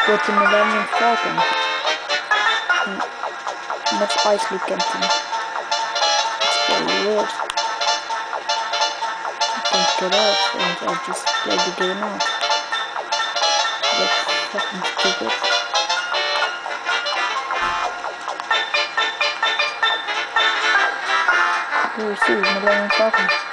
with the Millennium Falcon. Not Spice League Captain. It's very weird. I can't get off and I just play the game out. That's fucking stupid. We receive Millennium Falcon.